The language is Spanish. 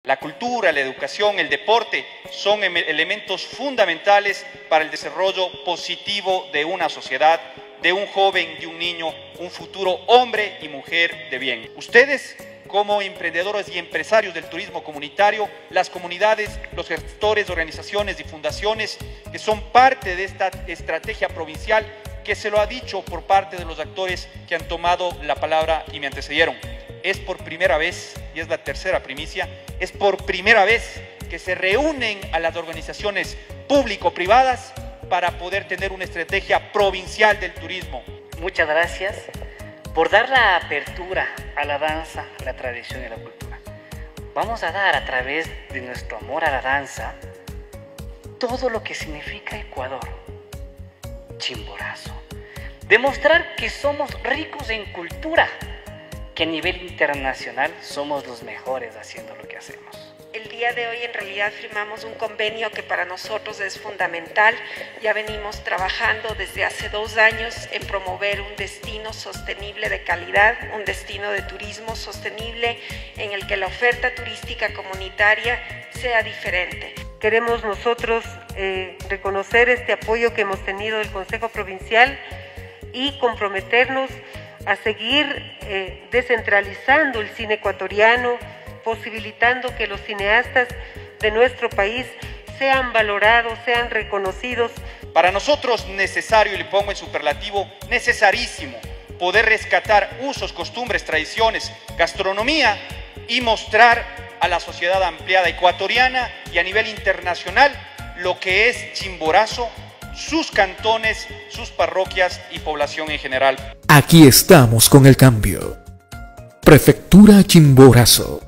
La cultura, la educación, el deporte son elementos fundamentales para el desarrollo positivo de una sociedad, de un joven, de un niño, un futuro hombre y mujer de bien. Ustedes, como emprendedores y empresarios del turismo comunitario, las comunidades, los gestores, organizaciones y fundaciones que son parte de esta estrategia provincial, que se lo ha dicho por parte de los actores que han tomado la palabra y me antecedieron. Es por primera vez, y es la tercera primicia, es por primera vez que se reúnen a las organizaciones público-privadas para poder tener una estrategia provincial del turismo. Muchas gracias por dar la apertura a la danza, a la tradición y la cultura. Vamos a dar a través de nuestro amor a la danza todo lo que significa Ecuador. Chimborazo. Demostrar que somos ricos en cultura, que a nivel internacional somos los mejores haciendo lo que hacemos. El día de hoy en realidad firmamos un convenio que para nosotros es fundamental. Ya venimos trabajando desde hace 2 años en promover un destino sostenible de calidad, un destino de turismo sostenible en el que la oferta turística comunitaria sea diferente. Queremos nosotros reconocer este apoyo que hemos tenido del Consejo Provincial y comprometernos a seguir descentralizando el cine ecuatoriano, posibilitando que los cineastas de nuestro país sean valorados, sean reconocidos. Para nosotros necesario, y le pongo en superlativo, necesarísimo, poder rescatar usos, costumbres, tradiciones, gastronomía y mostrar a la sociedad ampliada ecuatoriana y a nivel internacional lo que es Chimborazo, sus cantones, sus parroquias y población en general. Aquí estamos con el cambio. Prefectura Chimborazo.